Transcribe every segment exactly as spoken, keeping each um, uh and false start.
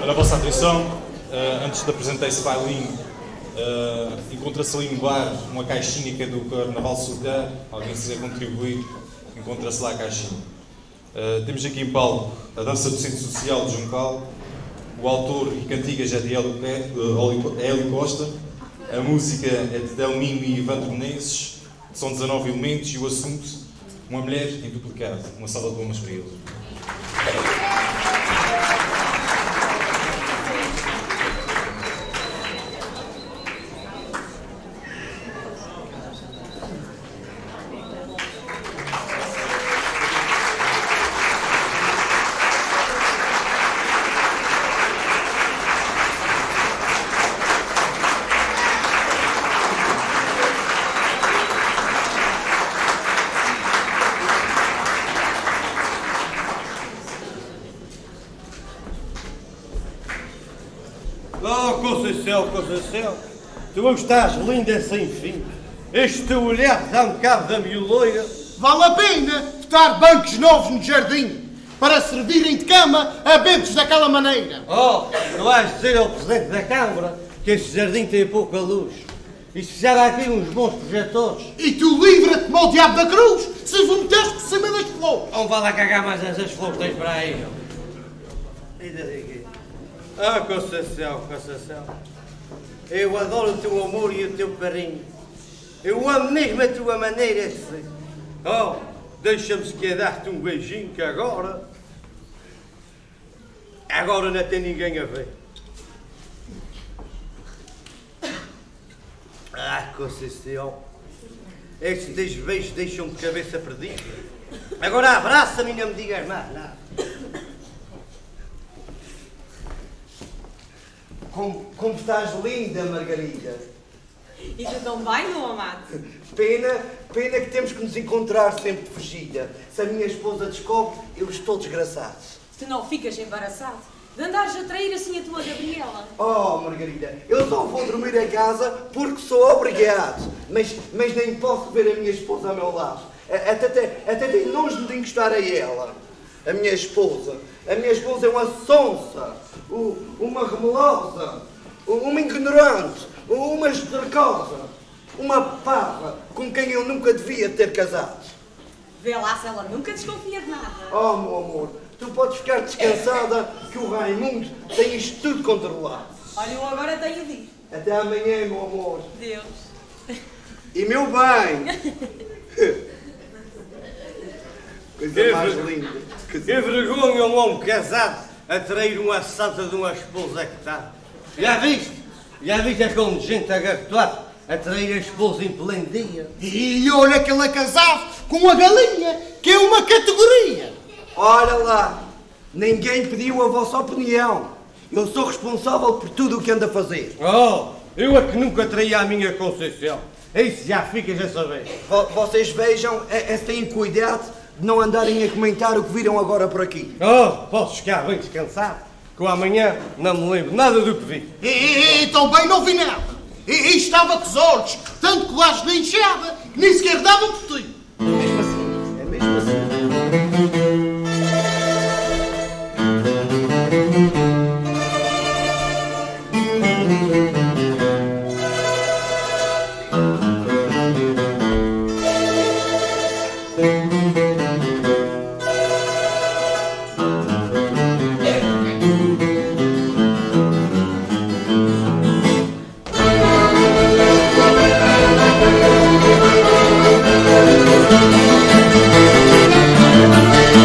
Para a vossa atenção, uh, antes de apresentar esse bailinho, uh, encontra-se ali no bar uma caixinha que é do Carnaval Sultã. Alguém se quiser contribuir, encontra-se lá a caixinha. Uh, temos aqui em palco a dança do Centro Social de Juncal, o autor e cantigas é de Hélio Costa, a música é de Delminho e Evandro Menezes, são dezanove elementos e o assunto, uma mulher em duplicado. Uma salva de palmas para eles. Oh, Conceição, Conceição, tu estás linda sem fim. Este teu olhar dá-me cabo da mioleira. Vale a pena botar bancos novos no jardim para servirem de cama a bentos daquela maneira. Oh, não vais dizer ao Presidente da Câmara que este jardim tem pouca luz. E se fizer aqui uns bons projetores. E tu livra-te como o diabo da cruz se vomitas por cima das flores. Não vá lá cagar mais essas flores que tens para aí, não. Ainda aqui. Ah, Conceição, Conceição, eu adoro o teu amor e o teu carinho. Eu amo mesmo a tua maneira de ser. Oh, deixa-me se quer dar-te um beijinho que agora... Agora não tem ninguém a ver. Ah, Conceição, estes teus beijos deixam-me de cabeça perdida. Agora abraça-me e não me digas mais nada. Como, como estás linda, Margarida. E tu também, meu amado? Pena, pena que temos que nos encontrar sempre de fugida. Se a minha esposa descobre, eu estou desgraçado. Tu não ficas embaraçado de andares a trair assim a tua Gabriela? Oh, Margarida, eu só vou dormir em casa porque sou obrigado. Mas, mas nem posso ver a minha esposa ao meu lado. Até, até, até tenho nojo de encostar a ela. A minha esposa. A minha esposa é uma sonsa. Uma remelosa, uma ignorante, uma estercosa, uma parra com quem eu nunca devia ter casado. Vê lá se ela nunca desconfia de nada. Oh, meu amor, tu podes ficar descansada que o Raimundo tem isto tudo controlado. Olha, eu agora tenho de ir. Até amanhã, meu amor. Deus. E meu bem. Coisa que mais ver... linda. Que vergonha um homem casado a trair uma santa de uma esposa que está. Já viste? Já viste aquele gente agarrotado a trair a esposa em pleno dia? E olha que ele é casado com a galinha, que é uma categoria. Olha lá, ninguém pediu a vossa opinião. Eu sou responsável por tudo o que anda a fazer. Oh, eu é que nunca traí a minha Conceição. Isso já ficas a saber. Vocês vejam, é, é, tenham cuidado de não andarem a comentar o que viram agora por aqui. Oh, posso ficar bem descansado, que eu amanhã não me lembro nada do que vi. E, e, e também não vi nada. E, e estava com os olhos, tanto colares na enxada, que nem sequer davam por ti. É mesmo assim, é mesmo assim. Thank you.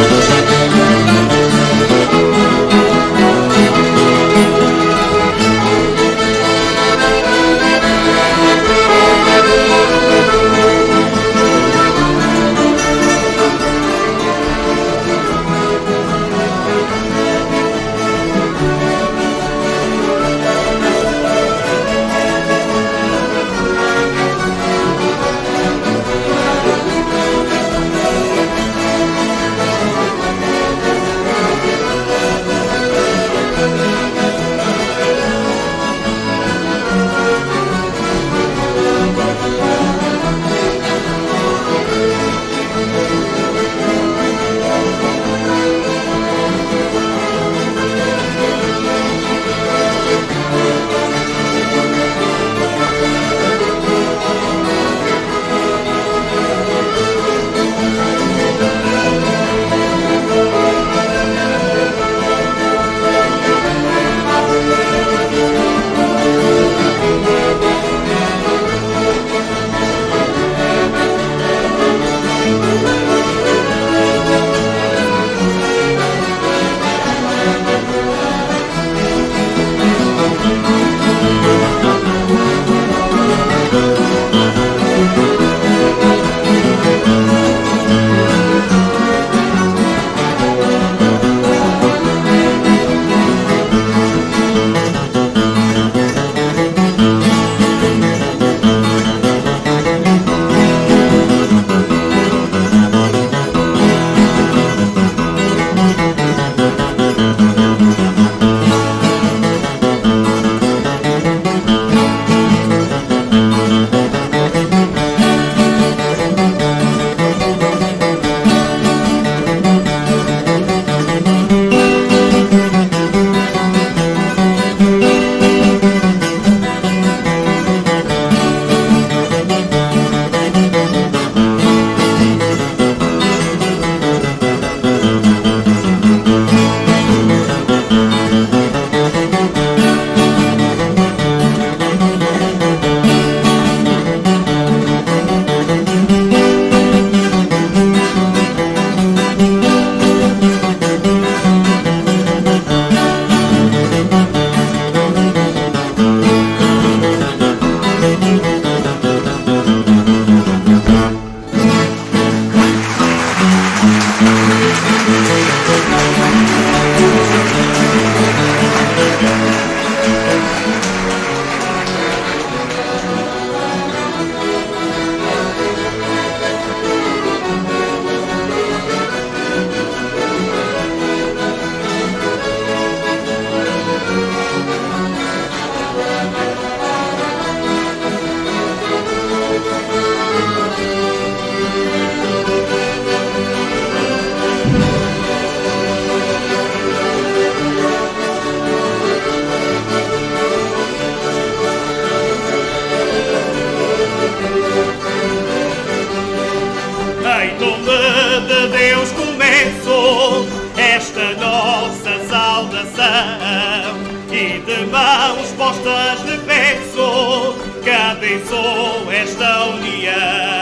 Esta nossa saudação e de mãos postas lhe peço que abençoe esta união.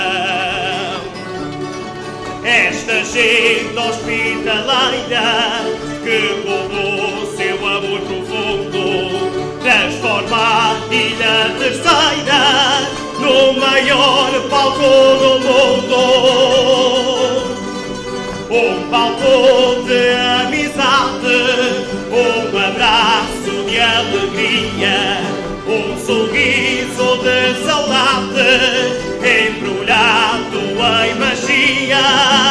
Esta gente hospitaleira que com o seu amor profundo transforma a Ilha Terceira no maior palco do mundo. Um palco de amizade, um abraço de alegria, um sorriso de saudade, embrulhado em magia.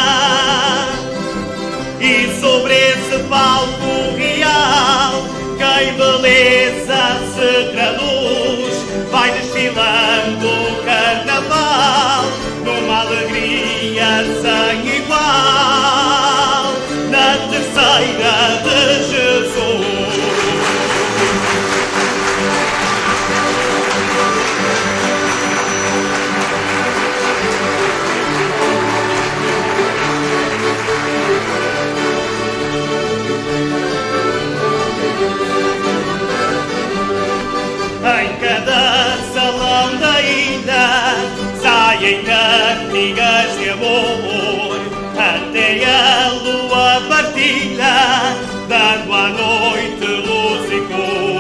E sobre esse palco real, que em beleza se traduz, vai desfilando o carnaval, numa alegria sem igual, na Terceira de Jesus. Em cada salão da ilha saem cantigas de amor, até a lua partilha, dando à noite luz e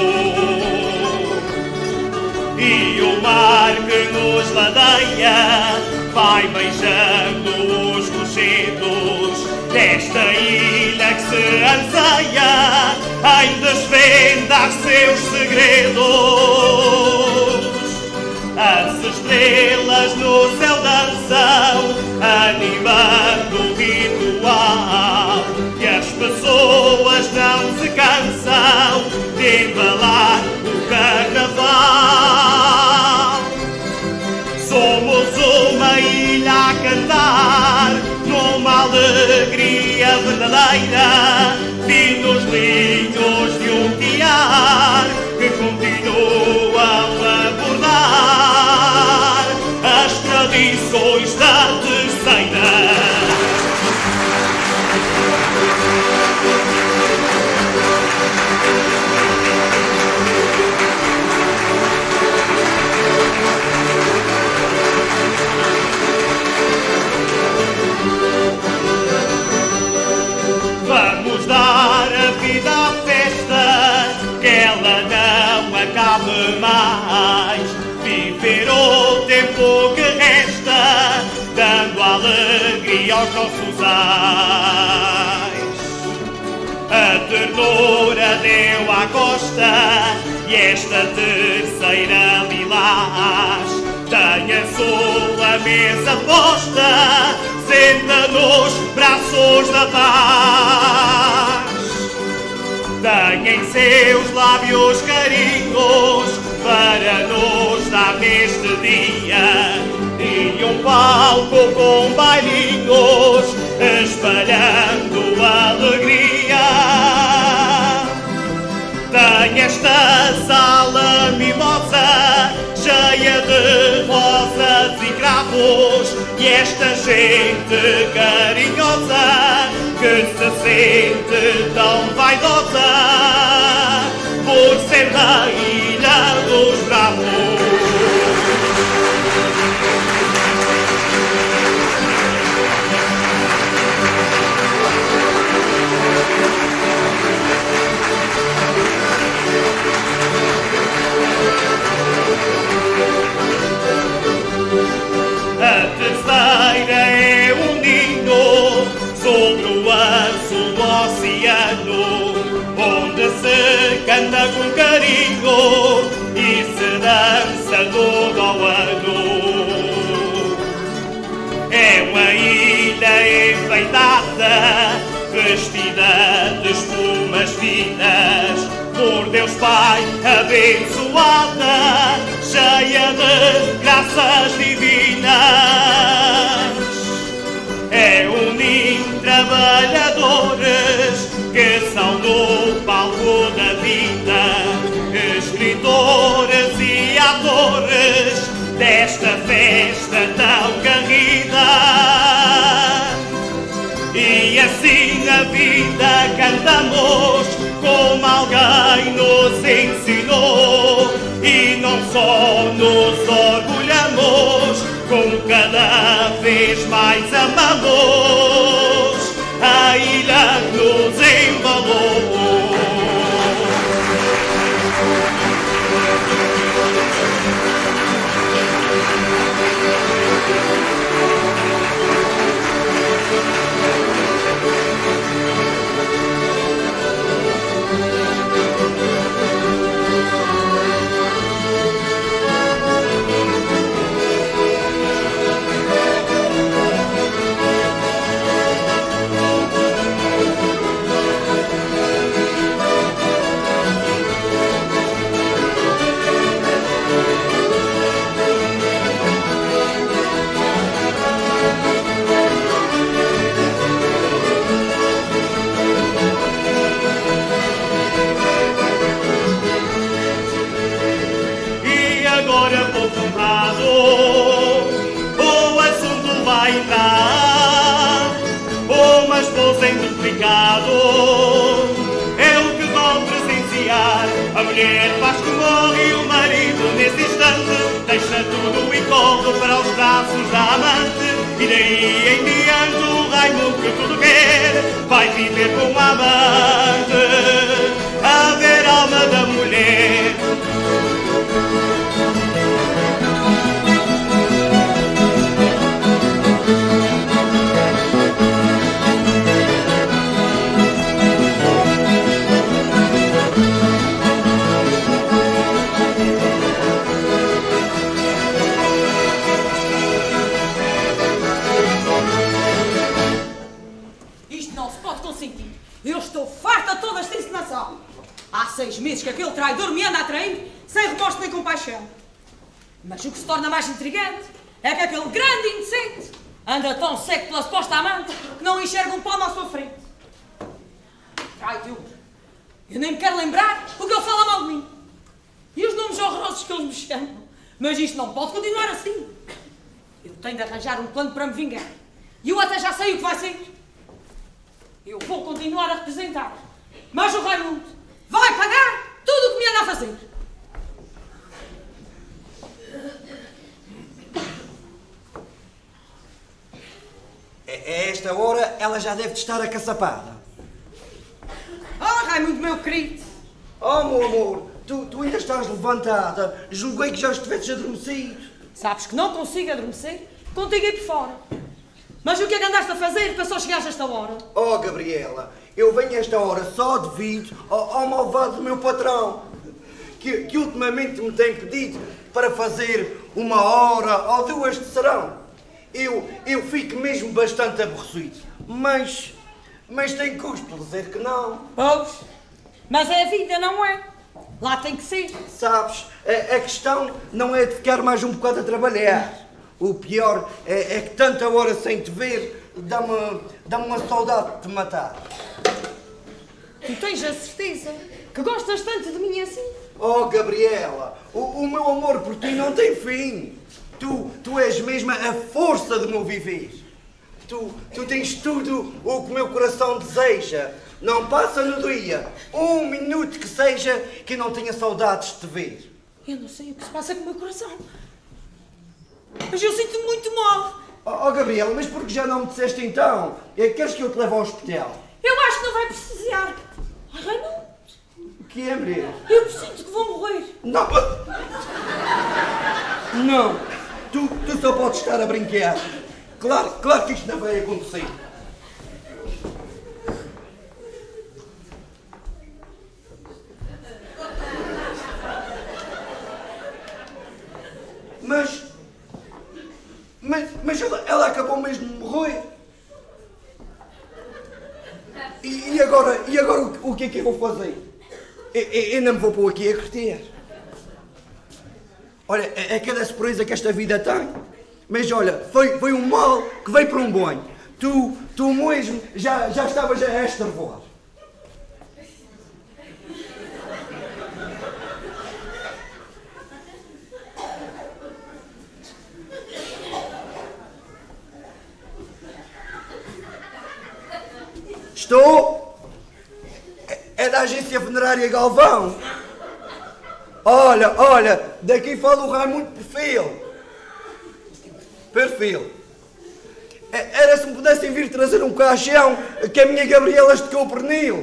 cor. E o mar que nos ladeia vai beijando os rochedos desta ilha que se anseia em desvendar seus segredos. As estrelas no céu dançam, animando o ritual, e as pessoas não se cansam de embalar o carnaval. Somos uma ilha a cantar, numa alegria verdadeira, finos linhos de um tiar que continuam a bordar as tradições da Terceira. Vamos dar a vida à festa, que ela não acabe mais. Viver o tempo que resta, dando alegria aos nossos ais. A ternura deu à costa, e esta Terceira lilás tem a sua mesa posta, senta nos braços da paz. Tem em seus lábios carinhos para nos dar neste dia, e um palco com bailinhos espalhando alegria. Tem esta sala mimosa cheia de rosas e cravos, e esta gente carinhosa que se sente tão vaidosa por ser da Ilha dos Bravos. A Terceira é um ninho sobre o azul do oceano, onde se canta com carinho e se dança todo ao ano. É uma ilha enfeitada, vestida de espumas finas, por Deus Pai abençoada, cheia de graças divinas. É um ninho de trabalhadores que são do palco da vida, escritores e atores desta festa tão garrida. E assim a vida cantamos como alguém nos ensinou, e não só nos orgulhamos, como cada vez mais amamos a ilha que nos embalou. O assunto vai entrar, uma esposa em duplicado, é o que vão presenciar. A mulher faz que morre e o marido nesse instante deixa tudo e corre para os braços da amante. E daí em diante o Raimundo, que tudo quer, vai viver com a amante, a ver a alma da mulher. Eu estou farta de toda esta encenação. Há seis meses que aquele traidor me anda a trair, sem remorso nem compaixão. Mas o que se torna mais intrigante é que aquele grande inocente anda tão seco pela suposta amante que não enxerga um palmo à sua frente. Traidor. Eu nem me quero lembrar porque ele fala mal de mim. E os nomes horrorosos que eles me chamam. Mas isto não pode continuar assim. Eu tenho de arranjar um plano para me vingar. E eu até já sei o que vai ser. Eu vou continuar a representar, mas o Raimundo vai pagar tudo o que me anda a fazer. A esta hora ela já deve estar acaçapada. Oh, Raimundo, meu querido. Oh, meu amor, tu, tu ainda estás levantada. Julguei que já estivesses adormecido. Sabes que não consigo adormecer contigo aí por fora. Mas o que é que andaste a fazer para só chegares a esta hora? Oh, Gabriela, eu venho a esta hora só devido ao, ao malvado do meu patrão, que, que ultimamente me tem pedido para fazer uma hora ou duas de serão. Eu, eu fico mesmo bastante aborrecido, mas, mas tem custo dizer que não. Pois, mas é a vida, não é? Lá tem que ser. Sabes, a, a questão não é de ficar mais um bocado a trabalhar. O pior é, é que tanta hora sem te ver dá-me dá-me uma saudade de te matar. Tu tens a certeza que gostas tanto de mim assim? Oh, Gabriela, o, o meu amor por ti não tem fim. Tu, tu és mesmo a força do meu viver. Tu, tu tens tudo o que o meu coração deseja. Não passa no dia um minuto que seja que não tenha saudades de te ver. Eu não sei o que se passa com o meu coração. Mas eu sinto-me muito mal. Oh, oh, Gabriela, mas por que já não me disseste então? É, queres que eu te leve ao hospital? Eu acho que não vai precisar. Ai, Raimundo. O que é, mulher? Eu sinto que vou morrer. Não. Não. Tu, tu só podes estar a brincar. Claro, claro que isto não vai acontecer. ela acabou mesmo de morrer. E, e agora, e agora o, o que é que eu vou fazer? Eu, eu, eu não me vou pôr aqui a curtir. Olha, é, é cada surpresa que esta vida tem. Mas olha, foi, foi um mal que veio para um bom. Tu, tu mesmo já, já estavas a estarvoar. Estou. É da agência funerária Galvão. Olha, olha, daqui fala o Raimundo Perfil. Perfil. Era se me pudessem vir trazer um caixão que a minha Gabriela esticou o pernil.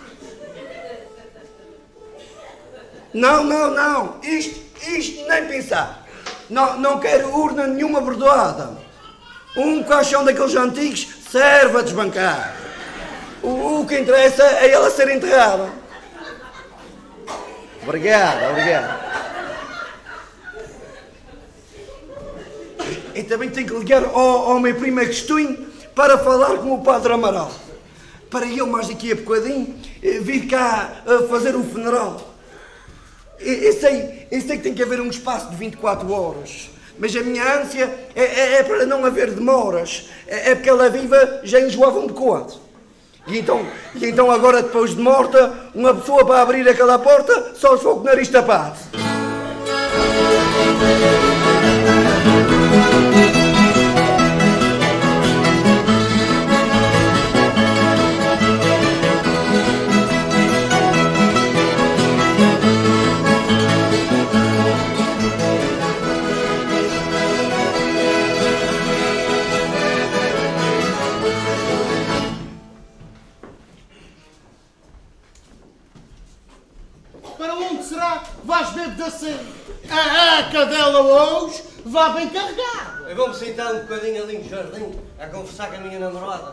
Não, não, não. Isto, isto nem pensar. Não, não quero urna nenhuma bordoada. Um caixão daqueles antigos serve a desbancar. O, o que interessa é ela ser enterrada. Obrigado, obrigado. E também tenho que ligar ao, ao meu primo Agostinho para falar com o Padre Amaral. Para ele, mais daqui a bocadinho, vir cá a fazer o funeral. Eu, eu, sei, eu sei que tem que haver um espaço de vinte e quatro horas. Mas a minha ânsia é, é, é para não haver demoras. É, é porque ela viva já enjoava um bocado. E então, e então agora, depois de morta, uma pessoa para abrir aquela porta só se for com o nariz tapado. Vais beber da cena. A cadela hoje vá bem carregada. Eu vou-me sentar um bocadinho ali no jardim a conversar com a minha namorada.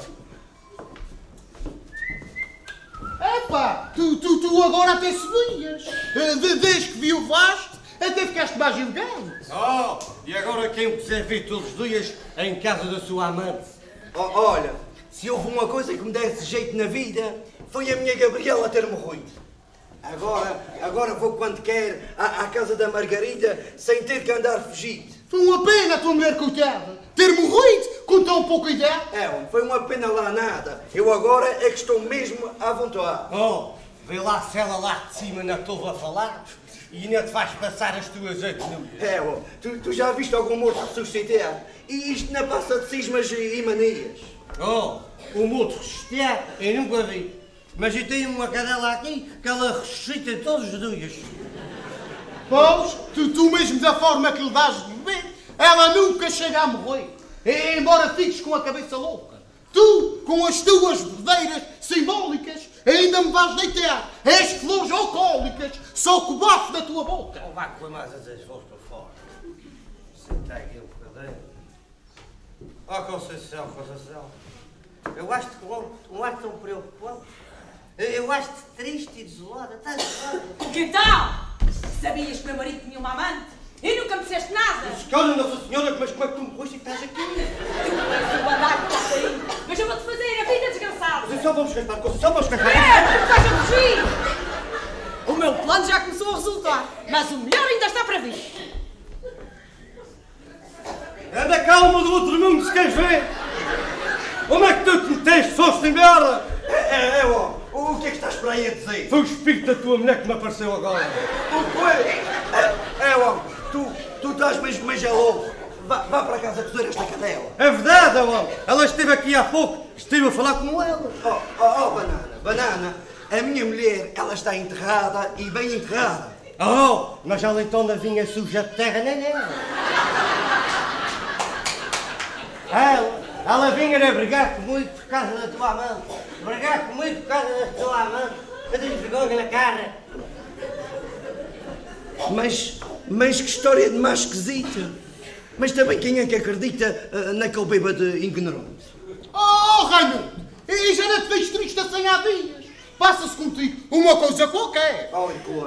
Epá, tu, tu, tu agora até subias. Desde que viuvaste, até ficaste mais elegante. Oh, e agora quem me quiser vir todos os dias em casa da sua amante? Oh, olha, se houve uma coisa que me desse jeito na vida, foi a minha Gabriela ter morrido. Agora, agora vou quando quer à, à casa da Margarida sem ter que andar fugido. Foi uma pena a tua mulher coitada ter morrido com tão pouca idade. É, foi uma pena lá nada. Eu agora é que estou mesmo à vontade. Oh, vê lá se ela lá de cima não estou a falar e ainda te faz passar as tuas oito números. É, oh, tu, tu já viste algum morto ressuscitar? E isto não passa de cismas e manias. Oh, o morto ressuscitar eu nunca vi. Mas eu tenho uma cadela aqui que ela ressuscita todos os dias. Pois, tu, tu mesmo da forma que lhe dás de beber, ela nunca chega a morrer. E, embora fiques com a cabeça louca. Tu, com as tuas bebedeiras simbólicas, ainda me vais deitar. És flores alcoólicas, só com o bafo da tua boca. Não vá com mais as flores para fora. Senta aqui um bocadinho. Oh, Conceição, Conceição. Eu acho-te com um ar tão preocupado. Eu acho-te triste e desolada, estás desolada. Que então? Sabias que meu marido tinha uma amante? E nunca me disseste nada? Senhora, Nossa Senhora, mas como é que tu me morreste e que estás aqui? Tu és um bandar que estás aí. Mas eu vou-te fazer a vida desgraçada. Conceição, vamos gastar, Conceição, vamos gastar. É, porque estás a fugir. O meu plano já começou a resultar, mas o melhor ainda está para vir. Anda calma do outro mundo, se queres ver. Onde é que tu te meteste? Foste embora? É, é, é, ó. O que é que estás para aí a dizer? Foi o espírito da tua mulher que me apareceu agora. O que foi? É, é, ó. Tu, tu estás mesmo meio louco. Vá, vá para casa cozer esta cadela. É verdade, ó. Ela esteve aqui há pouco. Estive a falar com ela. Oh, oh, oh, Banana, Banana. A minha mulher, ela está enterrada e bem enterrada. Oh, mas ela então da vinha suja de terra, nem ela. Ela... Ela vinha a brigar comigo por causa da tua amante. Brigar comigo por causa da tua amante. Eu tenho vergonha na cara. Mas, mas que história de mais esquisita. Mas também quem é que acredita uh, naquele bêbado ignorante? Oh, Raimundo! E já não te vejo triste assim há dias. Passa-se contigo uma coisa qualquer. Olha, Colano, tu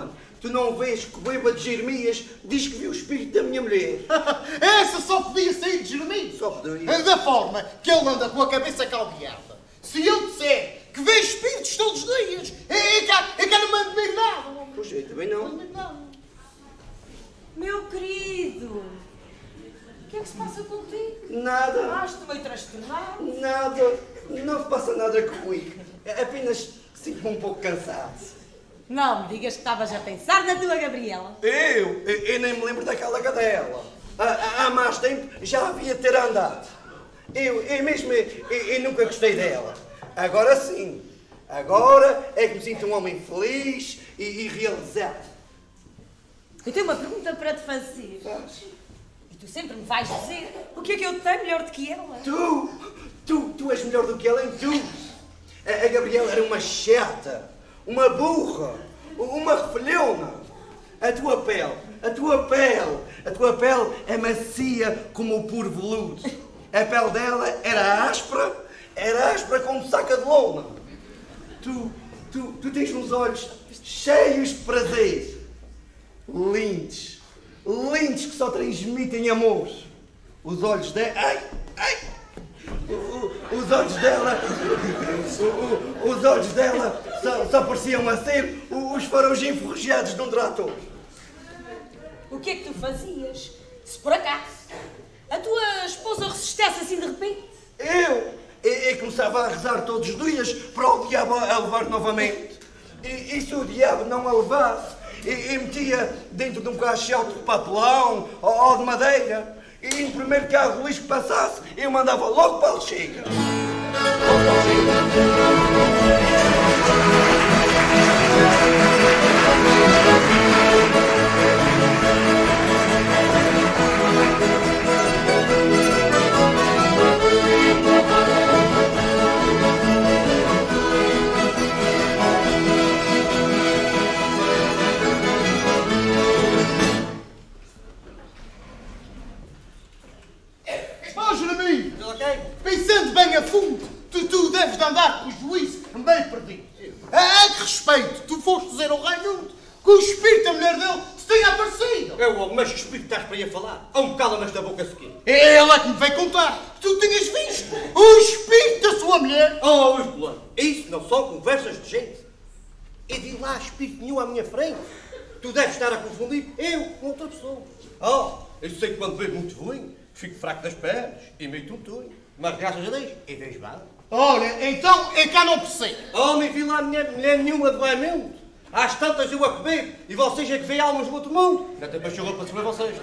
Tu não vês que o bêbado de Jeremias diz que viu o espírito da minha mulher? Essa só podia sair de Jeremias. Só podia. Da forma que ele anda com a cabeça caldeada. Se eu disser que vê espíritos todos os dias, é que, é que eu não me admiro nada. Pois é, também não. Não admiro nada. Meu querido, o que é que se passa contigo? Nada. Estás-te meio transtornado. Nada. Não se passa nada comigo. Apenas sinto-me um pouco cansado. Não me digas que estavas a pensar na tua Gabriela. Eu? Eu, eu nem me lembro daquela cadela. Há, há mais tempo já havia de ter andado. Eu, eu mesmo, eu, eu nunca gostei dela. Agora sim. Agora é que me sinto um homem feliz e, e realizado. Eu tenho uma pergunta para te fazer. Faz. E tu sempre me vais dizer o que é que eu tenho melhor do que ela. Tu, tu, tu és melhor do que ela em tudo. A, a Gabriela era uma chata, uma burra, uma refilhona. A tua pele, a tua pele, a tua pele é macia como o puro veludo. A pele dela era áspera, era áspera como saca de lona. Tu, tu, tu tens uns olhos cheios de prazer. Lindos, lindos que só transmitem amor. Os olhos dela... Ai, ai! O, o, os olhos dela... O, o, os olhos dela só, só pareciam a ser os faróis enferrujados de um trator. O que é que tu fazias se por acaso a tua esposa resistisse assim de repente? Eu, eu, eu começava a rezar todos os dias para o diabo a levar novamente. E, e se o diabo não a levasse, e, e metia dentro de um caixote de papelão ou, ou de madeira, e no primeiro carro de lixo que passasse, eu mandava logo para a lixeira. Logo para a lixeira. Ó, Jeremias, Ok? pensando bem a fundo, tu, tu deves de andar com o juízo meio perdido. A que respeito, tu foste dizer ao Raimundo que o espírito da mulher dele se tinha aparecido. Eu, homem, mas que espírito estás para aí a falar? Há um cala nesta boca sequer. Ele é que me veio contar que tu tinhas visto o espírito da sua mulher. Oh, Luís Polano, isso não são conversas de gente. Eu vi lá espírito nenhum à minha frente. Tu deves estar a confundir eu com outra pessoa. Oh, eu sei que quando bebo muito ruim, fico fraco das pernas e meio tontinho. Mas graças a Deus, eu vejo bem. Olha, então é cá não percebo. Oh, nem vi lá mulher, mulher nenhuma de lamento. Às tantas eu a comer e vocês é que veem almas do outro mundo. Já tem para chegou para saber vocês.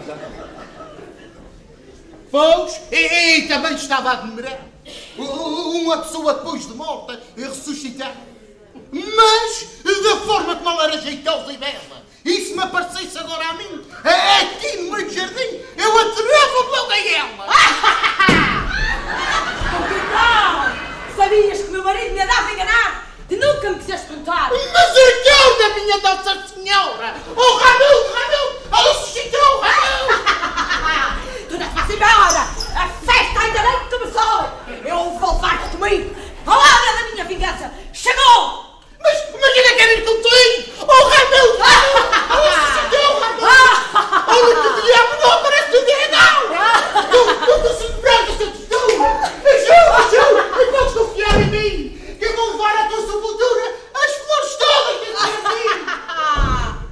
Pois, e, e também estava a admirar uma pessoa depois de morta e ressuscitar. Mas da forma como ela era jeitosa e bela. E se me aparecesse agora a mim, aqui no meio do jardim, eu atirava-me logo a ela. Não! Sabias que o meu marido me andava a enganar? E nunca me quiseste contar. Mas aquele da minha Nossa Senhora! Oh, Ranudo, Ranudo! Ela ressuscitou, Ranudo! Tu não te vais embora! A festa ainda nem começou! Eu vou levar-te comigo! A hora da minha vingança chegou! Mas, mas ainda quero ir contigo! Oh, Ranudo! Ela ressuscitou, Ranudo! Olha que o diabo não aparece no dia, não! Tu, tu, tu se branca essa textura! Ajuda, ajuda! E podes confiar em mim! Que eu vou levar à tua sepultura as flores todas desse jardim!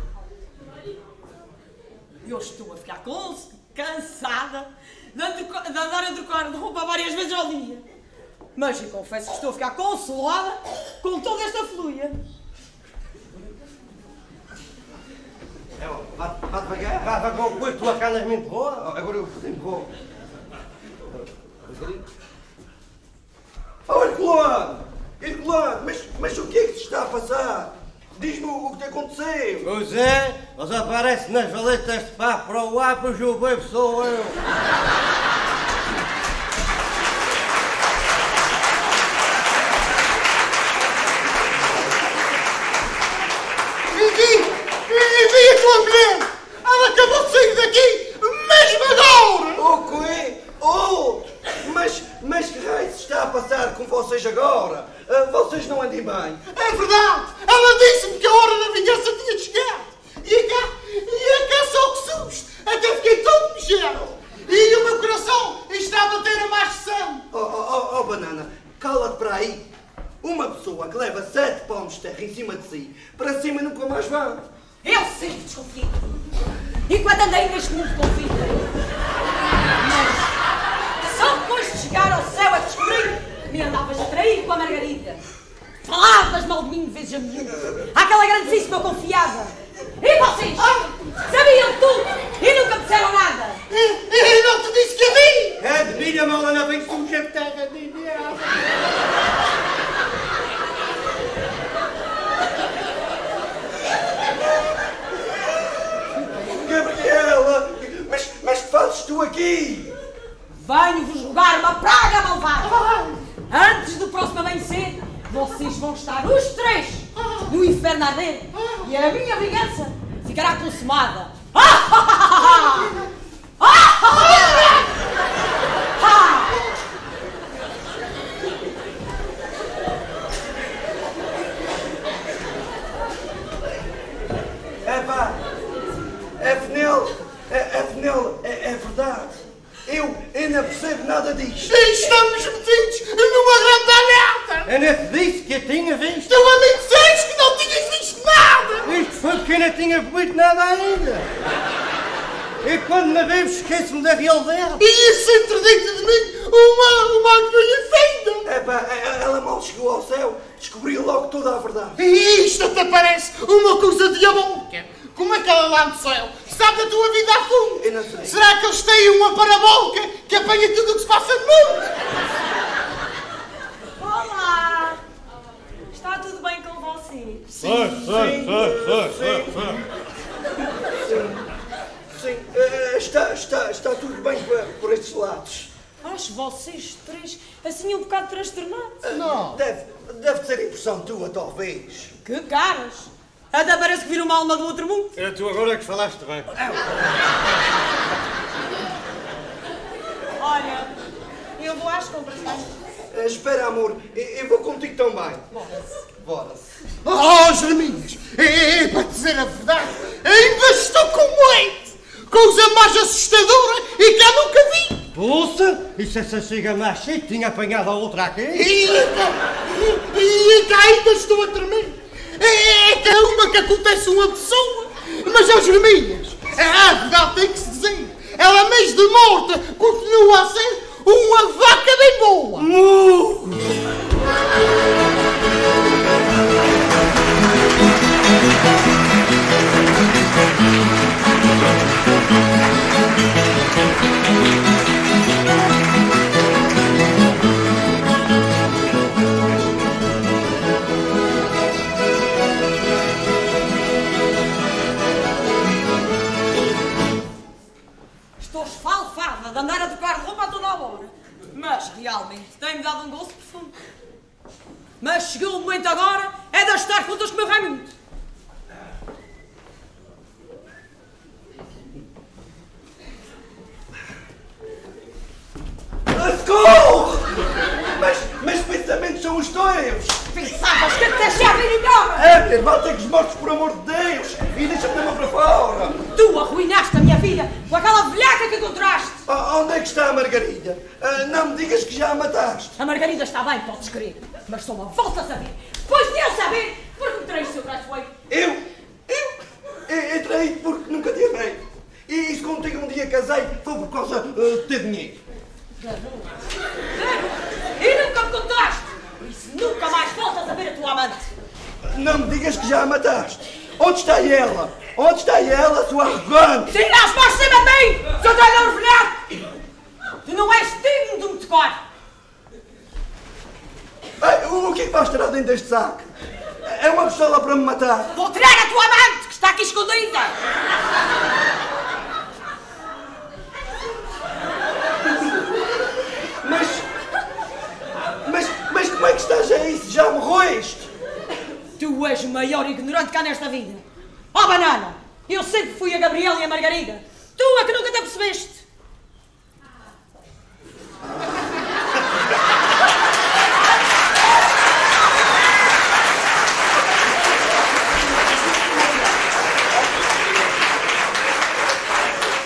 Eu estou a ficar com cansada de andar a trocar de roupa várias vezes ao dia. Mas eu confesso que estou a ficar consolada com toda esta fluia. É, vá, vá devagar. Vá, vá com o coito, tua cana me empurrou. Agora eu empurro. Oh, Herculano! Herculano, mas, mas o que é que te está a passar? Diz-me o que te aconteceu. Pois é, mas aparece nas valetas de pá para o ar, pois o bebo sou eu. E vi, e vi a tua mulher! Ela acabou de sair daqui mesmo agora! O quê? Oh! Mas, mas que raio se está a passar com vocês agora? Uh, vocês não andem bem. É verdade! Ela disse-me que a hora da vingança tinha chegado! Uma pessoa que leva sete palmos de terra em cima de si, para cima nunca mais vai. Eu sempre desconfio. Enquanto andei neste mundo confio. Mas só depois de chegar ao céu a descobrir que me andavas a trair com a Margarida. Falavas mal de mim de vezes a miúdo. Aquela grandíssima eu confiava. E vocês? Sabiam tudo e nunca me disseram nada. Eu não te disse que havia! É de milha, mal não vem suja de terra de Indiana. Gabriela, mas, mas que fazes tu aqui? Venho-vos rogar uma praga malvada. Antes do próximo amanhecer, vocês vão estar os três no inferno a arder. E a minha vingança ficará consumada. Epá, afinal, afinal, é, é verdade. Eu ainda percebo nada disto. Estamos metidos numa grande alerta! Eu nem te disse que eu tinha visto. Tu a mim disseste que não tinhas visto nada! Isto foi porque eu não tinha bebido nada ainda. E quando me bebo, esqueço-me da realidade. E isso entre dentro de mim uma, uma agulha Epá, ela mal chegou ao céu, descobriu logo toda a verdade. E isto até parece uma coisa diabólica. Como é que ela lá no céu sabe a tua vida a fundo? Eu não sei. Será que eles têm uma parabólica que apanha tudo o que se passa no mundo? Olá! Está tudo bem com vocês? Sim, sim, sim, sim, sim. Eh, está, está, está tudo bem por, por estes lados. Acho vocês três assim um bocado transtornados. Não. Deve, deve ser impressão tua, talvez. Que caras! Até parece que viram uma alma do outro mundo. É tu agora que falaste bem. Olha, eu vou às compras, não? Eh, espera, amor, eu, eu vou contigo também. Bora-se. Oh, Jeremias, é, é para dizer a verdade, ainda estou com leite, coisa mais assustadora e que eu nunca vi. Pulsa, e se essa chega mais cheia, tinha apanhado a outra aqui? E, e, e que ainda estou a tremer. É, é que é uma que acontece a uma pessoa, mas, ó Jeremias, a verdade tem que se dizer, ela mesmo de morta continua a ser uma vaca bem boa. Uh! Estou esfalfada de andar a trocar de roupa a toda a hora. Mas, realmente, tem-me dado um gosto profundo. Mas chegou o momento agora, é de estar juntas com o meu Raimundo. Socorro! Mas, mas pensamentos são os teus! Pensavas que te deixava ir embora? Éter, bate-os mortos por amor de Deus! E deixa-me também para fora! Tu arruinaste a minha vida com aquela velhaca que encontraste. Oh, onde é que está a Margarida? Ah, não me digas que já a mataste! A Margarida está bem, podes crer. Mas só uma volta a saber. Depois de eu saber, porque me traíste o seu traiçoeiro. Eu? Eu? Eu, eu traí porque nunca te amei. E se contigo um dia casei, foi por causa uh, de ter dinheiro. Garoto, e nunca me contaste. Por isso nunca mais voltas a ver a tua amante. Não me digas que já a mataste. Onde está ela? Onde está ela, sua arrogante? Tira as mãos de cima de mim, seu traidor velhaco! Tu não és digno de me tocar. Ei, o que é que vais tirar dentro deste saco? É uma pistola para me matar. Vou tirar a tua amante, que está aqui escondida. Mas, mas, mas como é que estás a isso? Já morreste? Tu és o maior ignorante que há nesta vida. Oh, banana! Eu sempre fui a Gabriela e a Margarida. Tu é que nunca te apercebeste.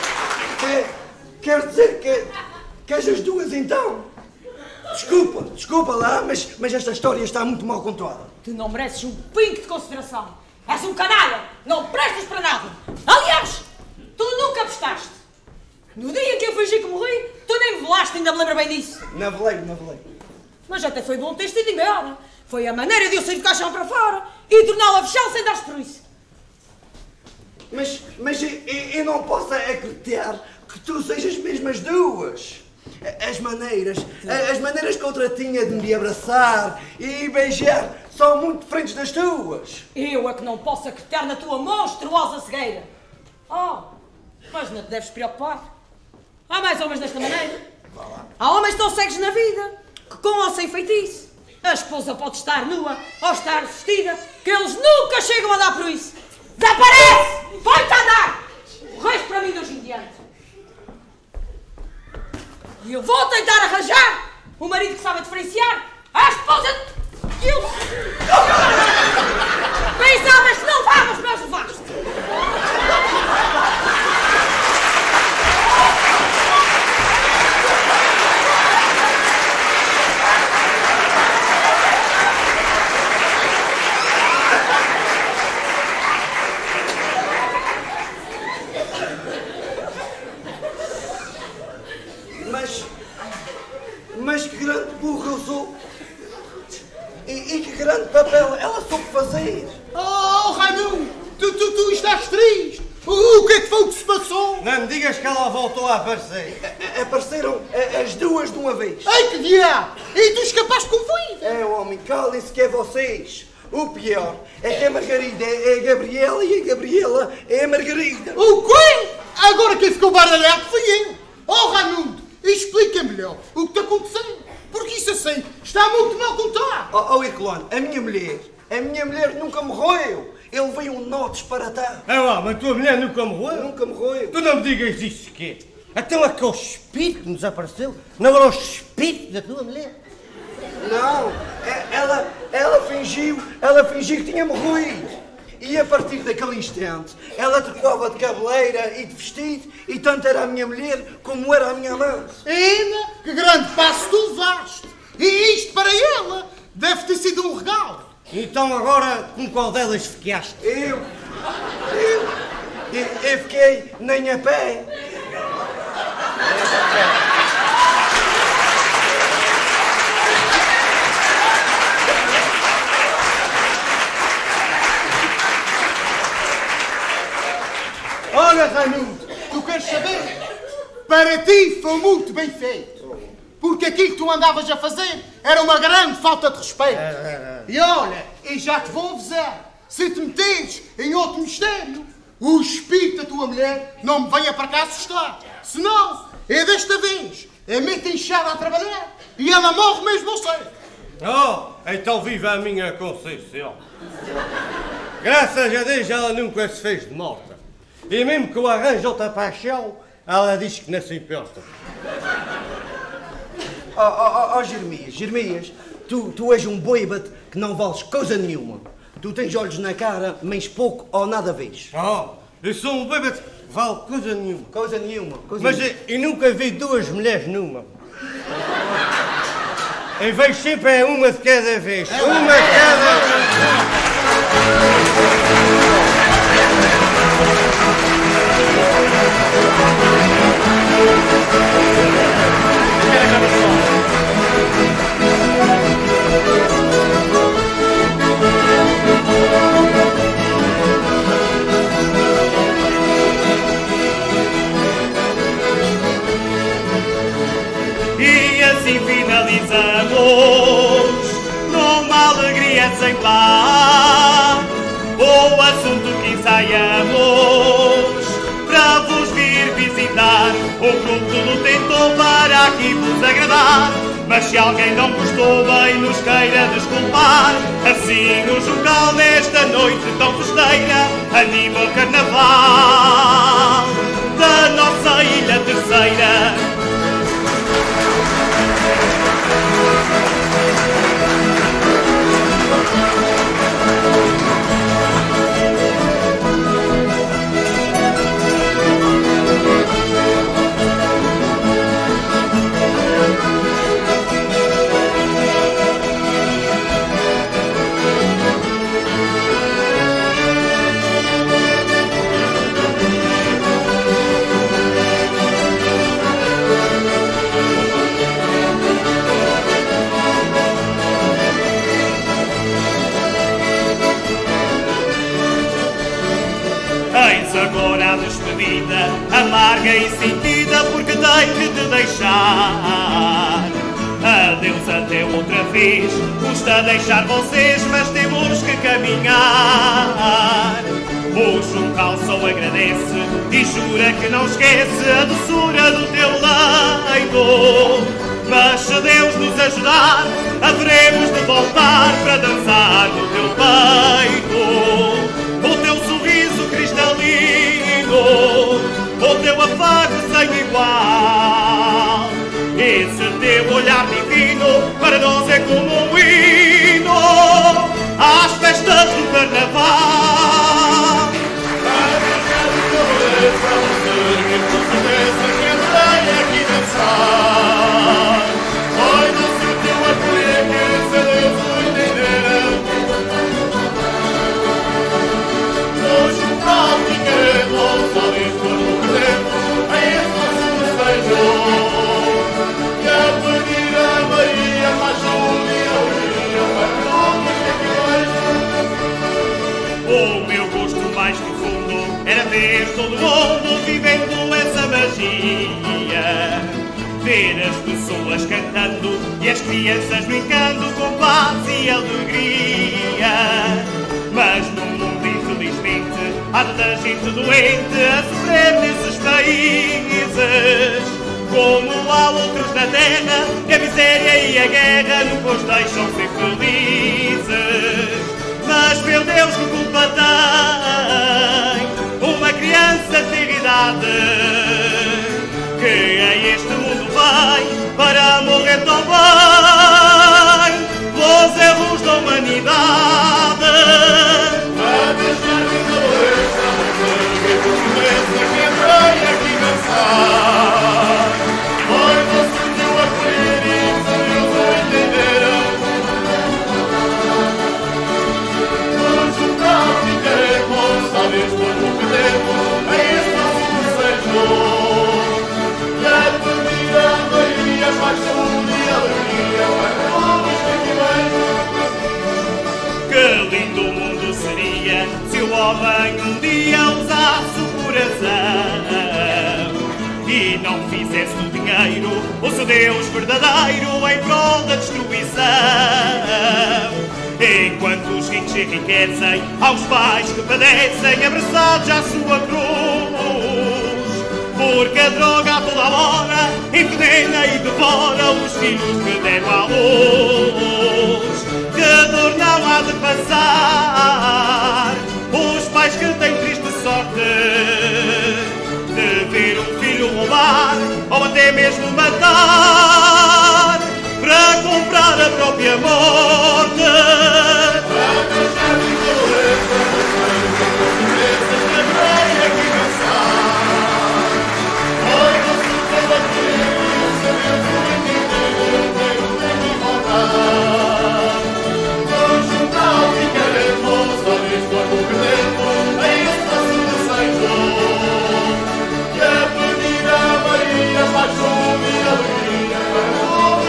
É, quer dizer que, que és as duas então? Desculpa, desculpa. desculpa lá, mas, mas esta história está muito mal contada. Tu não mereces um pingo de consideração. És um canalha. Não prestas para nada. Aliás, tu nunca prestaste. No dia que eu fingi que morri, tu nem me velaste, ainda me lembro bem disso. Navelei, navelei. Mas até foi bom teres tido embora. Foi a maneira de eu sair de caixão para fora e torná-la a fechar sem dar-se por isso. Mas, mas eu, eu não posso acreditar que tu sejas mesmo as duas. As maneiras, as maneiras que outra tinha de me abraçar e beijar são muito diferentes das tuas. Eu é que não posso acreditar na tua monstruosa cegueira. Oh, mas não te deves preocupar. Há mais homens desta maneira. Há homens tão cegos na vida que com ou sem feitiço. A esposa pode estar nua ou estar vestida, que eles nunca chegam a dar por isso. Desaparece! Vai-te a andar! O resto para mim de hoje em diante. E eu vou tentar arranjar um marido que sabe diferenciar a esposa de... Eu... Pensavas que não davas, mas levaste. Mas, mas que grande burro eu sou. E, e que grande papel ela soube fazer. Oh, Raimundo, tu, tu, tu estás triste. O, o que é que foi o que se passou? Não me digas que ela voltou a aparecer. A, a, apareceram a, as duas de uma vez. Ai, que diabo! E tu escapaste com vida? É, homem, calem-se que é vocês. O pior é que a Margarida é a Gabriela e a Gabriela é a Margarida. O quê? Agora quem ficou baralhado fui eu. Oh, Raimundo, explica melhor o que te aconteceu. Porque isso assim está muito mal contado. Oh, oh Herculano, a minha mulher, a minha mulher nunca morreu. Ele veio um nó disparatado. É lá, mas a tua mulher nunca morreu? Nunca morreu. Tu não me digas isso quê? Então aquele espírito que nos apareceu não era o espírito da tua mulher? Não, é- ela, ela fingiu, ela fingiu que tinha morrido. E a partir daquele instante, ela trocava de cabeleira e de vestido, e tanto era a minha mulher como era a minha amante. Ainda, que grande passo tu levaste. E isto para ela deve ter sido um regalo. Então agora com qual delas ficaste? Eu, eu, eu, eu fiquei nem a pé. Olha, Raimundo, tu queres saber? Para ti foi muito bem feito. Porque aquilo que tu andavas a fazer era uma grande falta de respeito. E olha, e já te vou avisar, se te meteres em outro mistério, o espírito da tua mulher não me venha para cá assustar. Senão, é desta vez, é mete enxada a trabalhar e ela morre mesmo ao sei. Oh, então viva a minha Conceição. Graças a Deus ela nunca se fez de morta. E mesmo que eu arranje outra paixão, ela diz que não se importa. Oh, oh, oh, oh Jeremias, Jeremias, tu, tu és um bêbado que não vales coisa nenhuma. Tu tens olhos na cara, mas pouco ou nada vês. Oh, eu sou um bêbado que vale coisa nenhuma. Coisa nenhuma. Coisa Mas nenhuma. eu, eu nunca vi duas mulheres numa. Eu vejo sempre uma de cada vez. Uma de cada vez. E assim finalizamos numa alegria sem par o assunto que ensaiamos para vos vir visitar. O grupo tudo tentou para aqui vos agradar, mas se alguém não gostou bem nos queira desculpar. Assim o jogal nesta noite tão festeira anima o carnaval da nossa ilha terceira. vida amarga e sentida, porque tenho que te deixar. Adeus até outra vez, custa deixar vocês, mas temos que caminhar. O Juncal só agradece e jura que não esquece a doçura do teu leito. Mas se Deus nos ajudar, haveremos de voltar para dançar no teu peito. O teu sorriso cristalino, o teu afago sem igual, esse teu olhar divino para nós é como um hino às festas do carnaval. O meu gosto mais profundo era ver todo mundo vivendo essa magia, ver as pessoas cantando e as crianças brincando com paz e alegria. Mas no mundo, infelizmente, há tanta gente doente a sofrer nesses países. Como há outros na terra que a miséria e a guerra nunca os deixam ser felizes. Mas, meu Deus, que culpa tem uma criança de ter idade que a este mundo vai para morrer tão bem pelos erros da humanidade? A deixar de doença, que começa que vem aqui dançar. Foi você que o acolher e Deus o entenderam. No Juncal ficaremos, talvez por pouco tempo, em espaço do Senhor. E a pedir a Maria, paixão e alegria para todos que vivem. Que lindo mundo seria se o homem um dia usasse o coração e não fizesse do dinheiro o seu Deus verdadeiro em prol da destruição. Enquanto os ricos enriquecem, aos pais que padecem abraçados à sua cruz. Porque a droga a toda hora envenena e devora os filhos que deram à luz. Que dor não há de passar os pais que têm triste sorte de ver um filho roubar ou até mesmo matar para comprar a própria morte. Para deixar de doença, doenças que vem aqui dançar. Oi, você tem a crer e o seu Deus o entender, tem o tempo de voltar. No Juncal ficaremos, talvez por pouco tempo, em espaço de Senhor. E a pedir a Maria, paixão e alegria para todos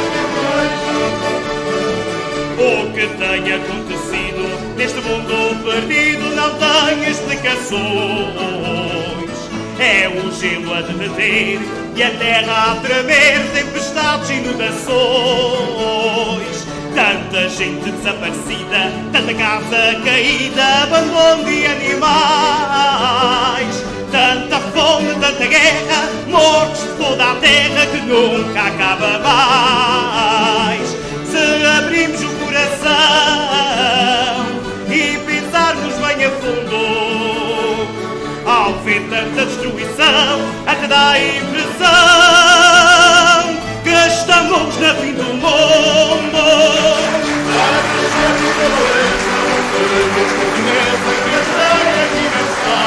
que vivem. O que tem acontecido neste mundo perdido não tem explicações. É o gelo a derreter e a terra a tremer, tempestades e inundações. Tanta gente desaparecida, tanta casa caída, abandono de animais. Tanta fome, tanta guerra, mortes de toda a terra que nunca acaba mais. Se abrimos o coração e pensarmos bem a fundo, ao ver tanta destruição, até dá a impressão que estamos na fim do mundo. Para deixar de doença, Deus conhece que a terra aqui não está.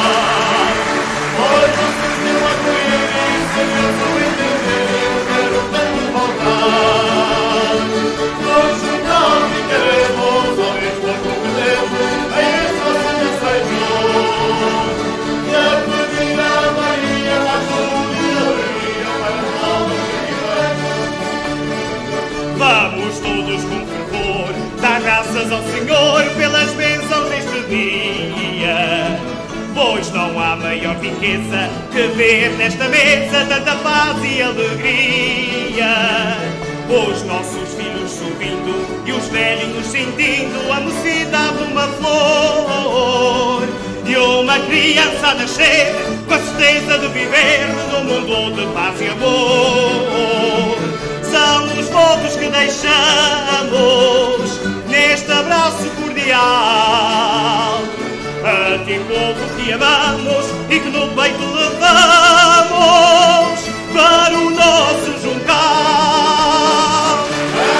Foi você que o acolher e se Deus o entender, eu quero tanto voltar. No Juncal ficaremos, talvez por pouco tempo, em espaço de Senhor. E a pedir a Maria, paixão e alegria para todos que vivem. Vamos todos com fervor dar graças ao Senhor pelas bênçãos deste dia. pois não há maior riqueza que ver nesta mesa tanta paz e alegria. Os nossos filhos sorrindo e os velhinhos sentindo a mocidade de uma flor. E uma criança a nascer com a certeza de viver num mundo de paz e amor. São os votos que deixamos neste abraço cordial a ti, povo que amamos e que no peito levamos para o nosso juncal.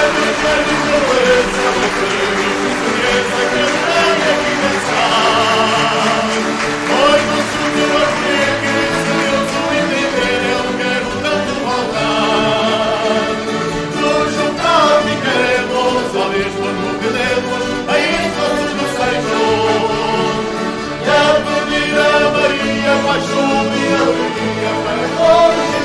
Paixão e alegria para todos os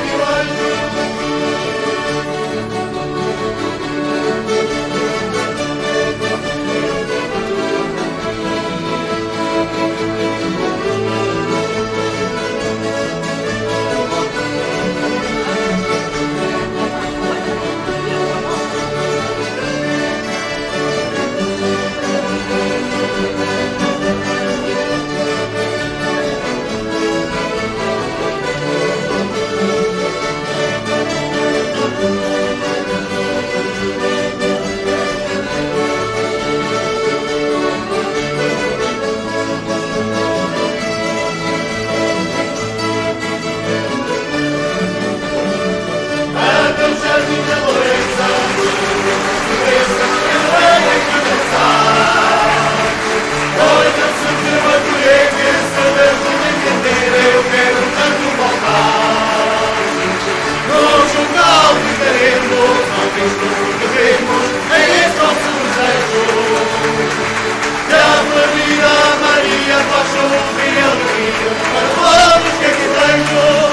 que aqui tenho.